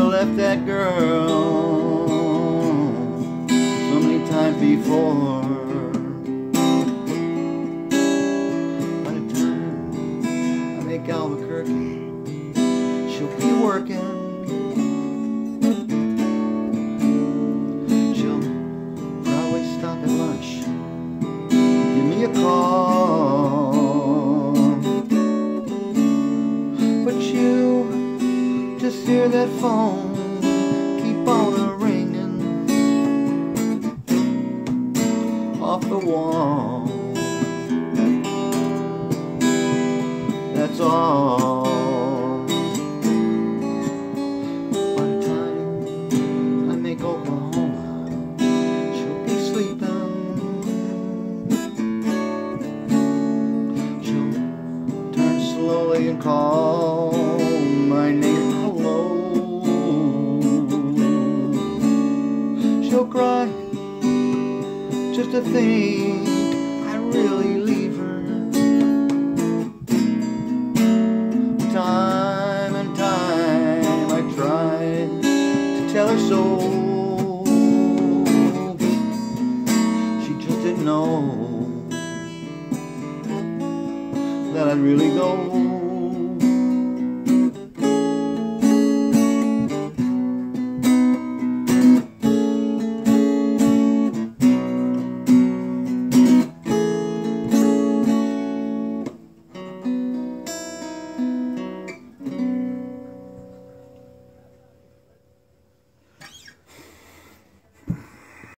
left that girl so many times before. By the time I make Albuquerque, she'll be working. She'll probably stop at lunch, give me a call. But you just hear that phone keep on a-ringing off the wall. That's all. By the time I make Oklahoma, she'll be sleeping. She'll turn slowly and call my name. Hello. She'll cry just to think I really leave her. Time and time I tried to tell her so. She just didn't know that I'd really go.